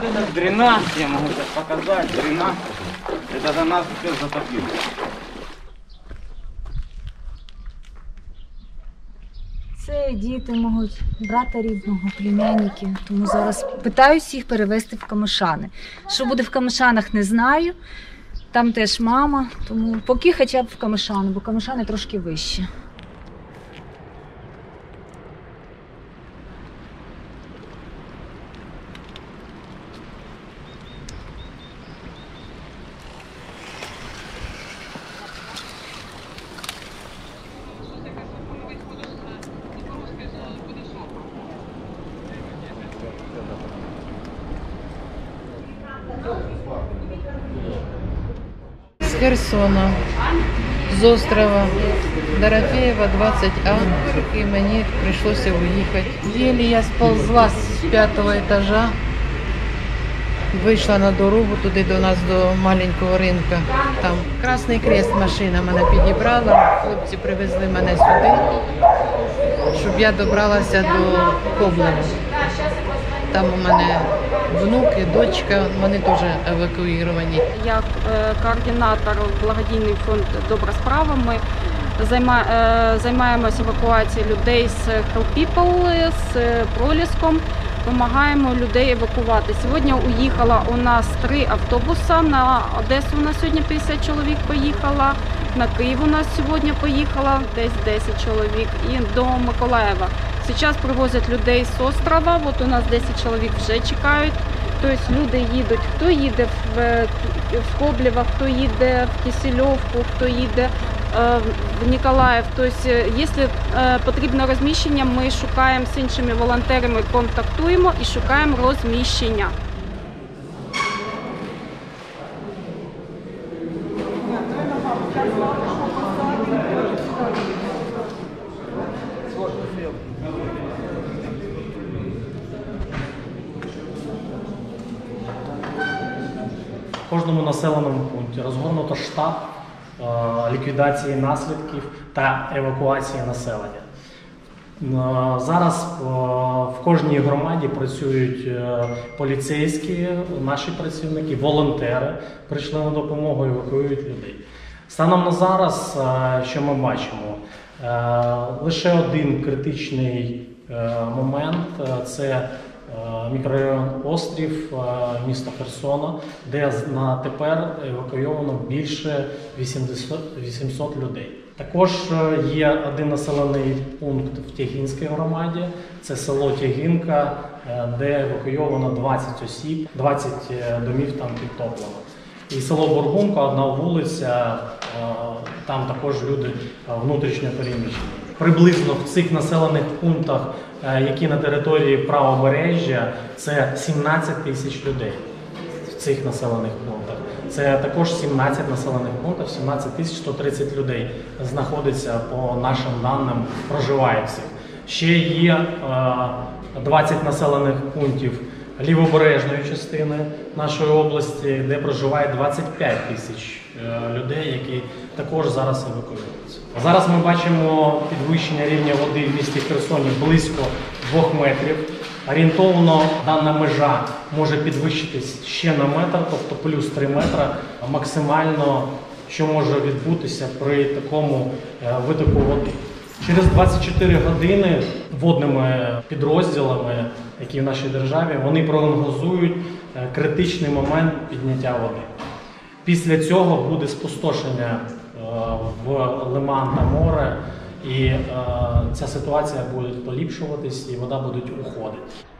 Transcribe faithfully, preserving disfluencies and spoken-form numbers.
Это дренаж, я могу сейчас показать, дренаж. Это до нас все затопило. Це діти мого брата рідного, племянники. Тому зараз питаюсь їх перевезти в Камишани. Що буде в Камишанах, не знаю. Там теж мама, тому поки хоча б в Камишани, бо Камишани трошки вище. С Херсона, з острова Дорофеєва, двадцять А, і мені прийшлося уїхати. Єлі я сползла з п'ятого етажа, вийшла на дорогу туди до нас, до маленького ринку. Там Красний Крест машина мене підібрала, хлопці привезли мене сюди, щоб я добралася до Коблева. Там у мене внуки, дочка, вони теж евакуйовані. Як координатор благодійний фонд «Добра справа» ми займаємося евакуацією людей з Help People, з Проліском, допомагаємо людей евакувати. Сьогодні уїхало у нас три автобуси, на Одесу у нас сьогодні п'ятдесят чоловік поїхало, на Київ у нас сьогодні поїхало десь десять чоловік і до Миколаєва. Зараз привозять людей з острова, от у нас десять чоловік вже чекають. Тобто люди їдуть, хто їде в, в Коблево, хто їде в Кисельовку, хто їде е, в Ніколаїв. Тобто, якщо е, потрібно розміщення, ми шукаємо з іншими волонтерами, контактуємо і шукаємо розміщення. В кожному населеному пункті розгорнуто штаб е, ліквідації наслідків та евакуації населення. Е, зараз е, в кожній громаді працюють е, поліцейські, наші працівники, волонтери, прийшли на допомогу, евакуюють людей. Станом на зараз, е, що ми бачимо, е, лише один критичний е, момент – це мікрорайон Острів, місто Херсона, де на тепер евакуйовано більше вісімсот людей. Також є один населений пункт в Тягінській громаді, це село Тягінка, де евакуйовано двадцять осіб, двадцять домів там підтоплено. І село Бургунка, одна вулиця, там також люди внутрішньо переміщені. Приблизно в цих населених пунктах, які на території правобережжя, це сімнадцять тисяч людей в цих населених пунктах. Це також сімнадцять населених пунктів, сімнадцять тисяч сто тридцять людей знаходиться, по нашим даним, проживає всіх. Ще є двадцять населених пунктів лівобережної частини нашої області, де проживає двадцять п'ять тисяч людей, які також зараз евакуюються. Зараз ми бачимо підвищення рівня води в місті Херсоні близько двох метрів. Орієнтовно дана межа може підвищитись ще на метр, тобто плюс три метри максимально, що може відбутися при такому витоку води. Через двадцять чотири години водними підрозділами, які в нашій державі, вони прогнозують критичний момент підняття води. Після цього буде спустошення в лиман та море, і ця ситуація буде поліпшуватись, і вода буде уходити.